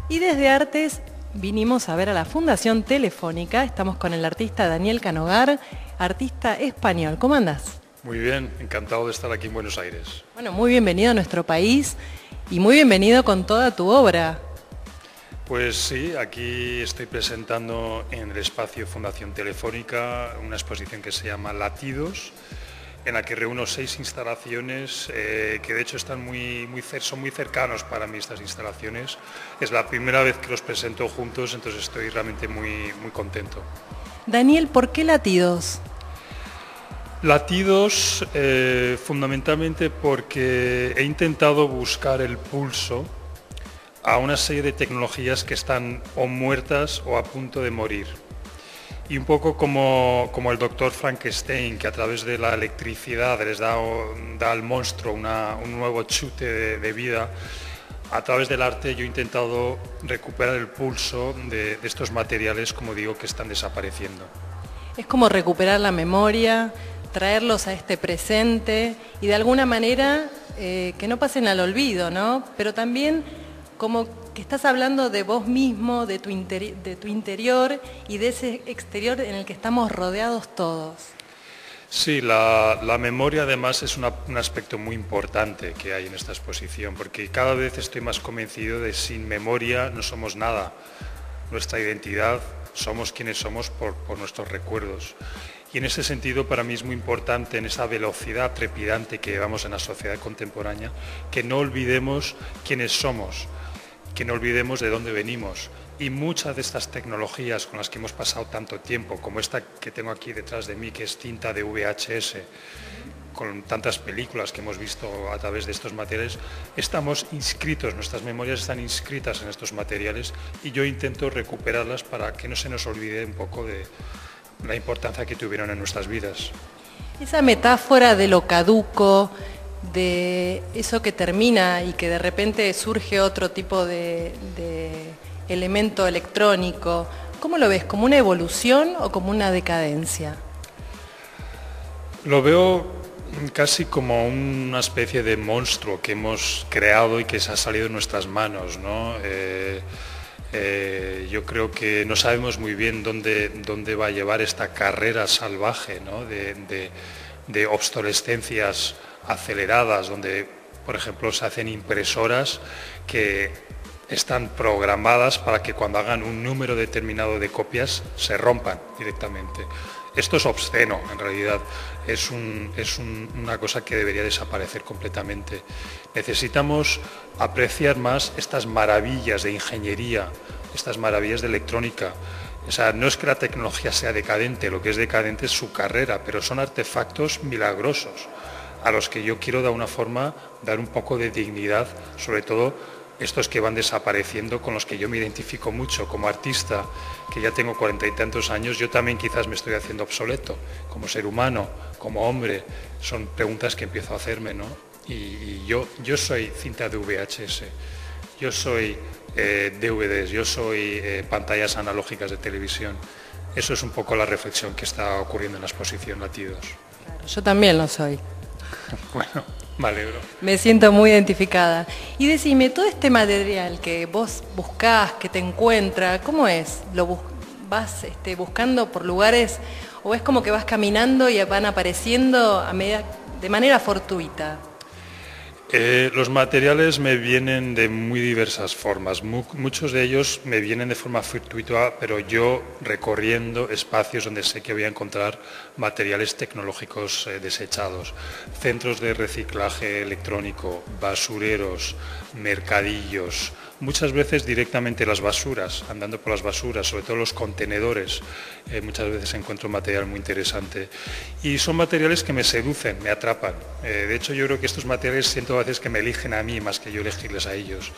Y desde Artes vinimos a ver a la Fundación Telefónica. Estamos con el artista Daniel Canogar, artista español. ¿Cómo andás? Muy bien, encantado de estar aquí en Buenos Aires. Bueno, muy bienvenido a nuestro país y muy bienvenido con toda tu obra. Pues sí, aquí estoy presentando en el espacio Fundación Telefónica una exposición que se llama Latidos, en la que reúno 6 instalaciones que de hecho están son muy cercanos para mí estas instalaciones. Es la primera vez que los presento juntos, entonces estoy realmente muy contento. Daniel, ¿por qué Latidos? Latidos fundamentalmente porque he intentado buscar el pulso a una serie de tecnologías que están o muertas o a punto de morir. Y un poco como el doctor Frankenstein, que a través de la electricidad les da al monstruo un nuevo chute de vida, a través del arte yo he intentado recuperar el pulso de estos materiales, como digo, que están desapareciendo. Es como recuperar la memoria, traerlos a este presente y de alguna manera que no pasen al olvido, ¿no? Pero también como que estás hablando de vos mismo, de tu interior y de ese exterior en el que estamos rodeados todos. Sí, la memoria además es un aspecto muy importante que hay en esta exposición, porque cada vez estoy más convencido de que sin memoria no somos nada. Nuestra identidad, somos quienes somos por nuestros recuerdos. Y en ese sentido para mí es muy importante, en esa velocidad trepidante que llevamos en la sociedad contemporánea, que no olvidemos quiénes somos, que no olvidemos de dónde venimos. Y muchas de estas tecnologías con las que hemos pasado tanto tiempo, como esta que tengo aquí detrás de mí, que es cinta de VHS, con tantas películas que hemos visto a través de estos materiales, estamos inscritos, nuestras memorias están inscritas en estos materiales y yo intento recuperarlas para que no se nos olvide un poco de la importancia que tuvieron en nuestras vidas. Esa metáfora de lo caduco, de eso que termina y que de repente surge otro tipo de elemento electrónico, ¿cómo lo ves? ¿Como una evolución o como una decadencia? Lo veo casi como una especie de monstruo que hemos creado y que se ha salido de nuestras manos, ¿no? Yo creo que no sabemos muy bien dónde va a llevar esta carrera salvaje, ¿no? de obsolescencias aceleradas, donde, por ejemplo, se hacen impresoras que están programadas para que cuando hagan un número determinado de copias se rompan directamente. Esto es obsceno, en realidad, es una cosa que debería desaparecer completamente. Necesitamos apreciar más estas maravillas de ingeniería, estas maravillas de electrónica. O sea, no es que la tecnología sea decadente, lo que es decadente es su carrera, pero son artefactos milagrosos a los que yo quiero de alguna forma dar un poco de dignidad, sobre todo estos que van desapareciendo, con los que yo me identifico mucho como artista, que ya tengo 40 y tantos años. Yo también quizás me estoy haciendo obsoleto como ser humano, como hombre. Son preguntas que empiezo a hacerme, ¿no? Y yo soy cinta de VHS, yo soy DVDs, yo soy pantallas analógicas de televisión. Eso es un poco la reflexión que está ocurriendo en la exposición Latidos. Claro, yo también lo soy. Bueno, me alegro. Me siento muy identificada. Y decime, todo este material que vos buscás, que te encuentra, ¿cómo es? ¿Vas buscando por lugares o es como que vas caminando y van apareciendo de manera fortuita? Los materiales me vienen de muy diversas formas. Muchos de ellos me vienen de forma fortuita, pero yo recorriendo espacios donde sé que voy a encontrar materiales tecnológicos desechados. Centros de reciclaje electrónico, basureros, mercadillos, muchas veces directamente las basuras, andando por las basuras, sobre todo los contenedores, muchas veces encuentro material muy interesante. Y son materiales que me seducen, me atrapan. De hecho, yo creo que estos materiales siento a veces que me eligen a mí más que yo elegirles a ellos.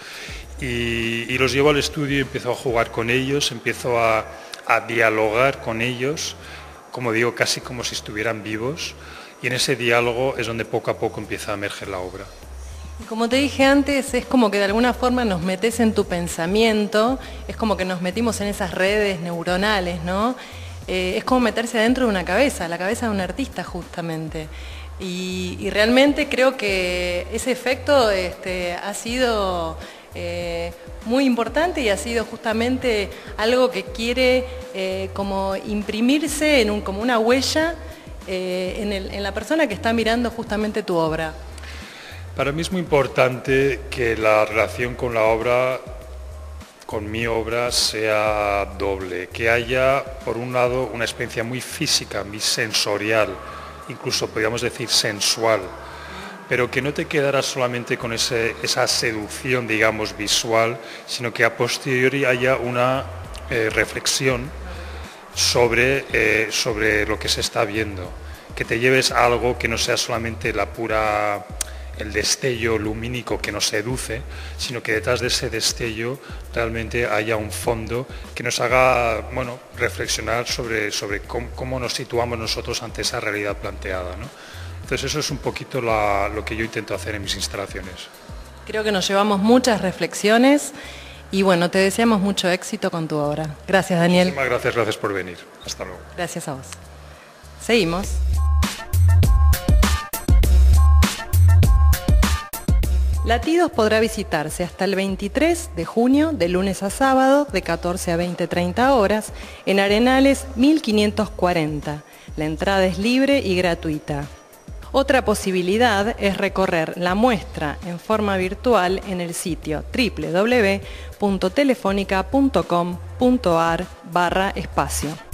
Y los llevo al estudio y empiezo a jugar con ellos, empiezo a dialogar con ellos, como digo, casi como si estuvieran vivos. Y en ese diálogo es donde poco a poco empieza a emerger la obra. Como te dije antes, es como que de alguna forma nos metes en tu pensamiento, es como que nos metimos en esas redes neuronales, ¿no? Es como meterse adentro de una cabeza, la cabeza de un artista justamente. Y realmente creo que ese efecto ha sido muy importante y ha sido justamente algo que quiere como imprimirse como una huella en la persona que está mirando justamente tu obra. Para mí es muy importante que la relación con la obra, con mi obra, sea doble, que haya por un lado una experiencia muy física, muy sensorial, incluso podríamos decir sensual, pero que no te quedara solamente con esa seducción, digamos, visual, sino que a posteriori haya una reflexión sobre lo que se está viendo, que te lleves a algo que no sea solamente el destello lumínico que nos seduce, sino que detrás de ese destello realmente haya un fondo que nos haga, bueno, reflexionar sobre cómo nos situamos nosotros ante esa realidad planteada, ¿no? Entonces eso es un poquito lo que yo intento hacer en mis instalaciones. Creo que nos llevamos muchas reflexiones y bueno, te deseamos mucho éxito con tu obra. Gracias, Daniel. Muchísimas gracias por venir. Hasta luego. Gracias a vos. Seguimos. Latidos podrá visitarse hasta el 23 de junio, de lunes a sábado, de 14 a 20:30 horas, en Arenales 1540. La entrada es libre y gratuita. Otra posibilidad es recorrer la muestra en forma virtual en el sitio www.telefonica.com.ar/espacio.